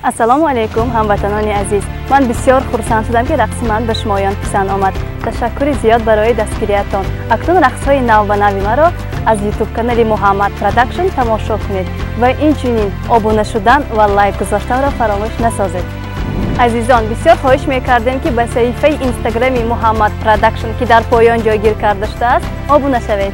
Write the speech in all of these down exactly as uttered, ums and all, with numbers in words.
Assalomu alaykum hamvatanoni aziz. Men bisyor xursand shudam ki raqsi man be shuma yon pisand omad. Tashakkuri ziyod baroyi dastgiriyatton. Aknun raqshoyi nav va navi maro az YouTube kanali Muhammad Production tamosho kunid va inchunin obuna shudan va like guzashtanro faromush nasozid. Azizon, bisyor xohish mekardem ki ba sahifai Instagrami Muhammad Production ki dar poyon joygir kardashta ast, obuna shaved.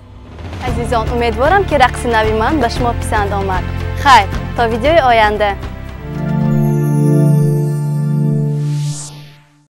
Azizon, uمیدوارم که رقص نوی من به شما پسند آمد. خیر، تا ویدیوی آینده.